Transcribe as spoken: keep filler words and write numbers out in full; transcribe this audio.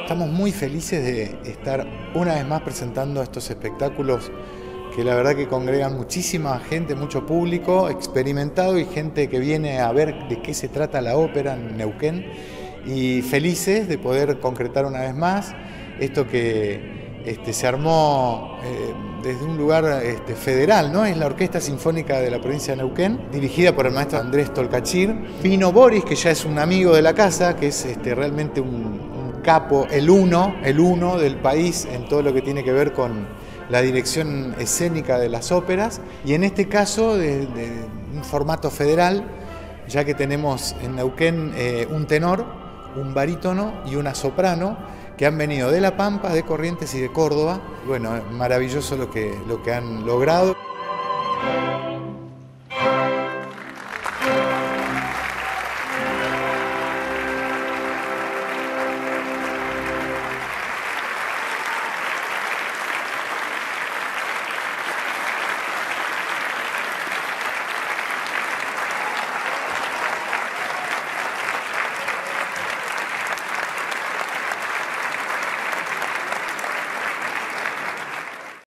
Estamos muy felices de estar una vez más presentando estos espectáculos que la verdad que congregan muchísima gente, mucho público experimentado y gente que viene a ver de qué se trata la ópera en Neuquén, y felices de poder concretar una vez más esto que este, se armó eh, desde un lugar este, federal, ¿no? Es la Orquesta Sinfónica de la provincia de Neuquén, dirigida por el maestro Andrés Tolcachir. Vino Boris, que ya es un amigo de la casa, que es este, realmente un, un capo, el uno, el uno del país en todo lo que tiene que ver con la dirección escénica de las óperas, y en este caso de, de un formato federal, ya que tenemos en Neuquén eh, un tenor, un barítono y una soprano que han venido de La Pampa, de Corrientes y de Córdoba. Bueno, maravilloso lo que, lo que han logrado.